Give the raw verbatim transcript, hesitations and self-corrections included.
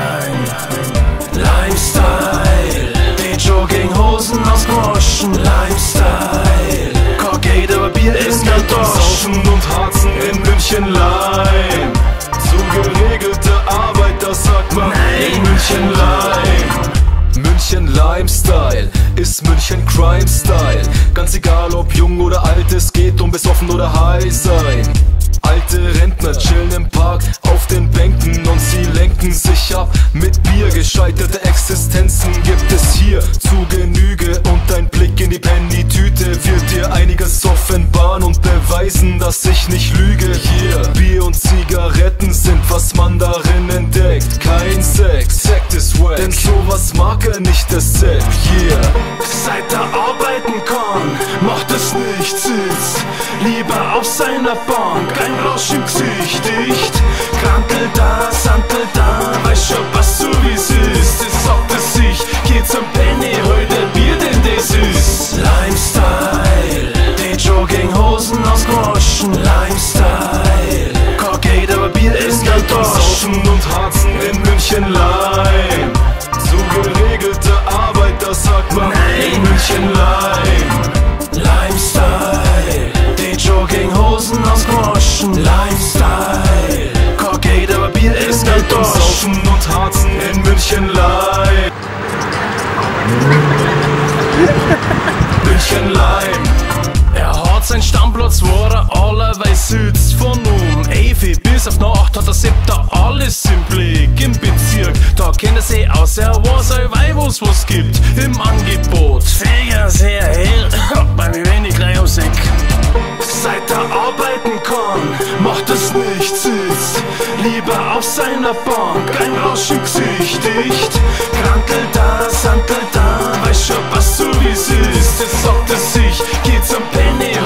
Limestyle, die Jogginghosen aus Groschen. Limestyle, Corgate, aber Bier ist kein Dorsch. Saufen und Harzen in München Leim. So geregelte Arbeit, das sagt man in München Leim. München Limestyle ist München Crime Style. Ganz egal ob jung oder alt, es geht um besoffen oder high sein. Alte Rentner chillen im Park auf den Bänken und sie lenken sich ab mit Bier. Gescheiterte Existenzen gibt es hier zu Genüge und ein Blick in die Penny-Tüte wird dir einiges offenbaren und beweisen, dass ich nicht lüge. Hier Bier und Zigaretten sind, was man darin entdeckt. Kein Sex, Sekt ist wack, denn sowas mag er nicht, das Sepp. Yeah. Seit er arbeiten kann, macht es nichts, sitzt lieber auf seiner Bank, ein Rausch im Gesicht, dicht. Krankel da, Santel da, weiß schon, was so wie's ist. Es sagt er sich, geh zum Penny, hol der Bier, denn das ist Limestyle, die Jogginghosen aus Groschen. Limestyle, Corgate, aber Bier ist kein Dorsch. Saufen und Harzen in München Leim. So geregelte Arbeit, das sagt man in München Leim. Limestyle, die Jogginghosen aus Groschen. Limestyle, Corgate, aber Bier ist kein Dorsch. Saufen und Harzen in München Leim. München Leim. Er hat seinen Stammplatz, wo er allerweil sitzt. Von um elf bis auf Nacht hat er siebter alles im Blick. Im Bezirk, da kennt er sich aus, er weiß allweil, wo's was gibt im Angebot. Fäger sehr hell, bei mir wenig gleich am Sack. Seit er arbeiten kann, macht es nicht, sitzt lieber auf seiner Bank, ein Rausch im Gesicht, dicht. Krankel da, Santel da, weiß schon, was so wie's ist. Es sagt er sich, geh zum Penny,